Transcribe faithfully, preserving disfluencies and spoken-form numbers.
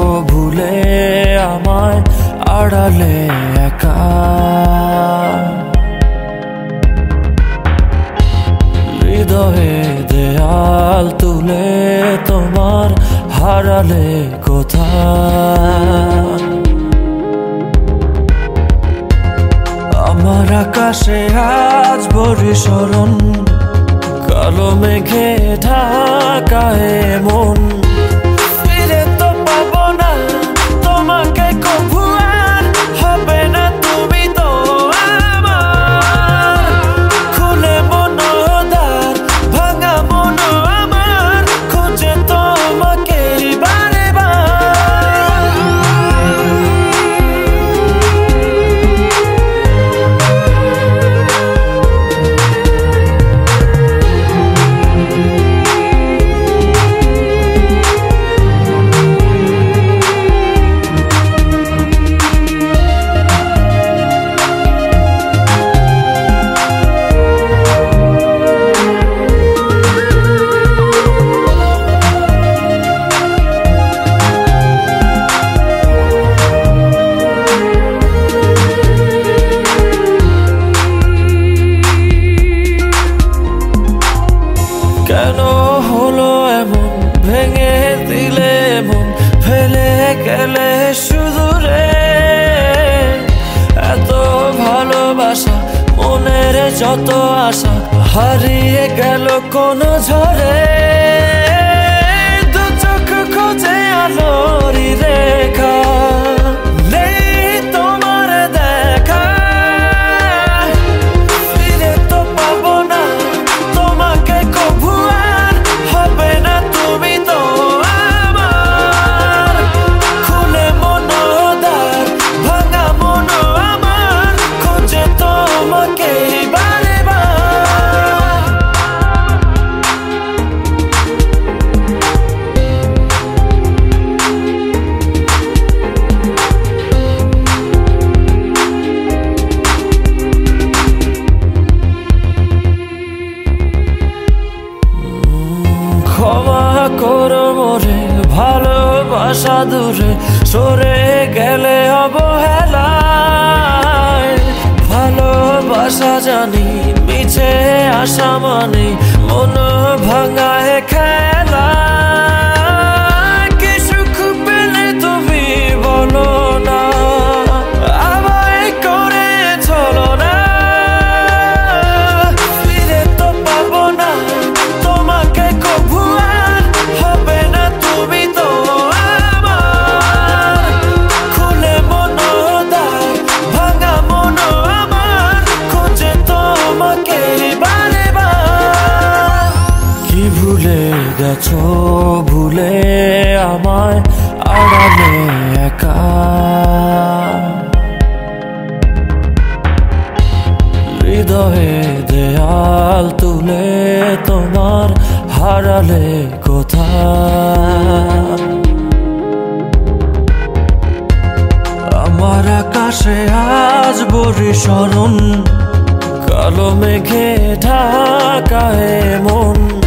ভুলে আমায় আড়ালে একা হৃদয়ে দেয়াল তুলে তোমার হারালে কোথায় আমার আকাশে আজ বর্ষণ কালো মেঘে ঢাকায় মন ফিরে তো পাবো না তোমাকে কভু আর হবে না তুমি তো আমার খুলে মনোদ্বার ভাঙা মন আমার খুঁজে তোমাকে বারে কেন হলো এমন ভেঙে দিলে মন ফেলে গেলে শুধু রে এত ভালোবাসা মনের যত আশা হারিয়ে গেল কোন ঝড়ে দু চোখ খোঁজে আলোরি রেখা নেই তোমার দেখা ফিরে তো পাবো না তোমাকে কভু আর হবে না তুমি তো আমার খুলে মনোদ্বার ভাঙা মন আমার খুঁজে তোমাকে বারে ক্ষমা করো মোরে ভালোবাসা দূরে সরে গেলে অবহেলায় ভালোবাসা জানি মিছে আশা মানে মন ভাঙায় খেলা কি সুখ পেলে তুমি বলো না আমায় করে চলো না ফিরে তো পাবো না তোমাকে কভু আর হবে না তুমি তো আমার খুলে মনোদ্বার ভাঙা মন আমার খুঁজে তোমাকে বারে বার কি ভুলে গেছো ভুলে আমায় আড়ালে একা হৃদয়ে দেয়াল তুলে তোমার হারালে কোথায় আমার আকাশে আজ বর্ষণ কালো মেঘে ঢাকায় মন